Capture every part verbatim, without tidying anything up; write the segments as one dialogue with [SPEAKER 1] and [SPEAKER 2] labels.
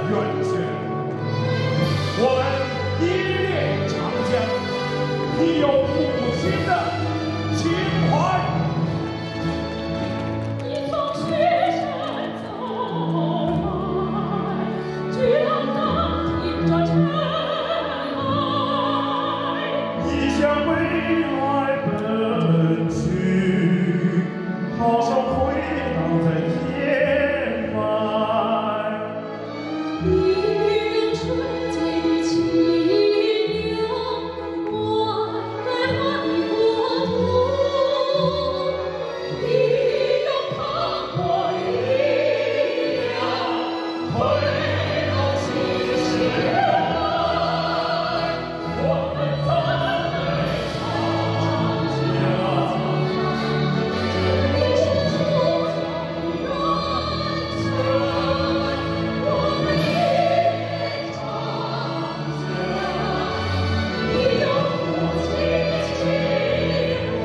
[SPEAKER 1] 源泉。我们一列长江，你有母亲的情怀。
[SPEAKER 2] 你从雪山走来，巨浪荡听着尘埃。
[SPEAKER 1] 你向未来奔去，好像回荡在天外。
[SPEAKER 2] 你用纯洁的情流，暖暖你国土。你用磅礴的力量，推动新时代。我们赞美长江，你是主宰源泉。我们依恋长江，你有母亲的情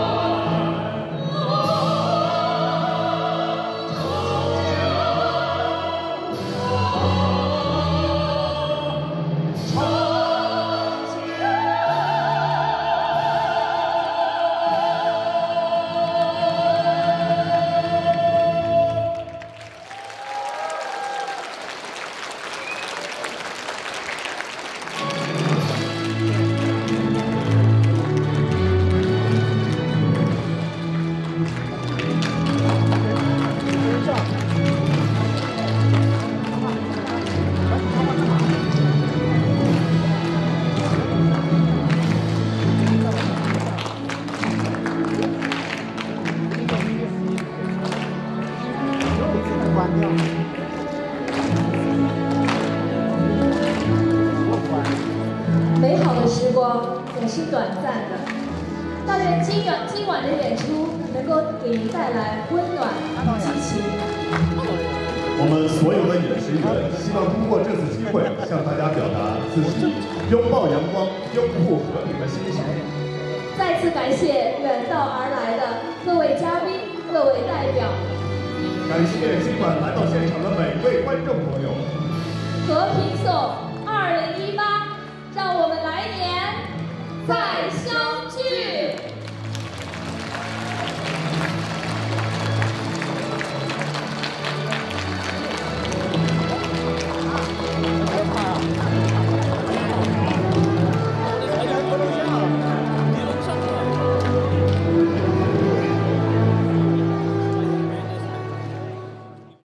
[SPEAKER 2] 美好的时光总是短暂的，但愿今晚今晚的演出能够给您带来温暖与激情。
[SPEAKER 3] 我们所有的演职员希望通过这次机会向大家表达自己拥抱阳光、拥护和平的心情。
[SPEAKER 2] 再次感谢远道而来的各位嘉宾、各位代表，
[SPEAKER 3] 感谢今晚来到现场的每位观众朋友。
[SPEAKER 2] 和平颂二零一八，让我们来年再相。